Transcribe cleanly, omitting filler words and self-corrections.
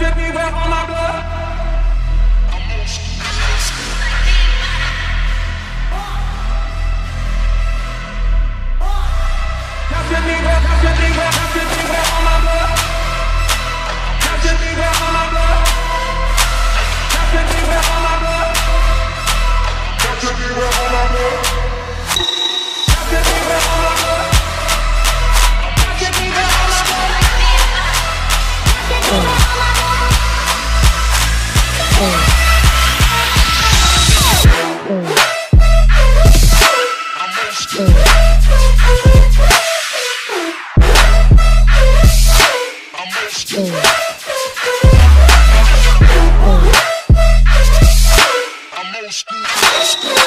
Capture me with all my blood. Capture me with all my blood. Capture me with all my blood. Capture me with all my blood. Capture me with all my blood. Capture me with all my blood. Capture me with all my blood. I'm old school.